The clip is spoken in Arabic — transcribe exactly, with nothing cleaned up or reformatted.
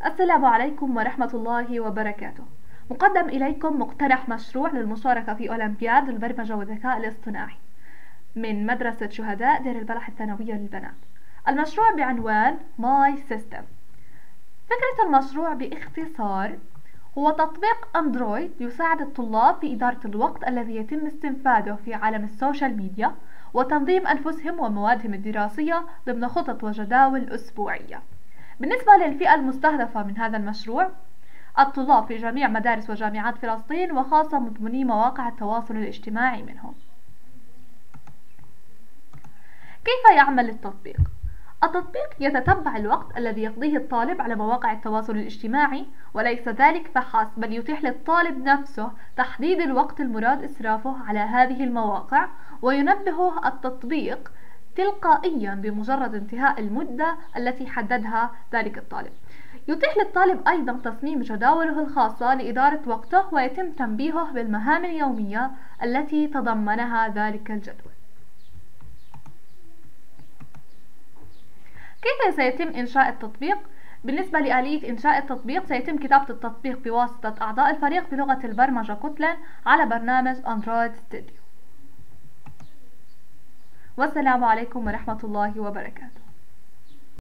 السلام عليكم ورحمة الله وبركاته. مقدم إليكم مقترح مشروع للمشاركة في أولمبياد البرمجة والذكاء الاصطناعي من مدرسة شهداء دير البلح الثانوية للبنات. المشروع بعنوان ماي سيستم. فكرة المشروع باختصار هو تطبيق أندرويد يساعد الطلاب في إدارة الوقت الذي يتم استنفاده في عالم السوشيال ميديا وتنظيم أنفسهم وموادهم الدراسية ضمن خطط وجداول أسبوعية. بالنسبة للفئة المستهدفة من هذا المشروع، الطلاب في جميع مدارس وجامعات فلسطين وخاصة مدمني مواقع التواصل الاجتماعي منهم. كيف يعمل التطبيق؟ التطبيق يتتبع الوقت الذي يقضيه الطالب على مواقع التواصل الاجتماعي، وليس ذلك فحسب، بل يتيح للطالب نفسه تحديد الوقت المراد إسرافه على هذه المواقع، وينبهه التطبيق تلقائيا بمجرد انتهاء المدة التي حددها ذلك الطالب. يتيح للطالب أيضا تصميم جداوله الخاصة لإدارة وقته، ويتم تنبيهه بالمهام اليومية التي تضمنها ذلك الجدول. كيف سيتم إنشاء التطبيق؟ بالنسبة لآلية إنشاء التطبيق، سيتم كتابة التطبيق بواسطة أعضاء الفريق بلغة البرمجة كوتلين على برنامج أندرويد ستوديو. والسلام عليكم ورحمة الله وبركاته.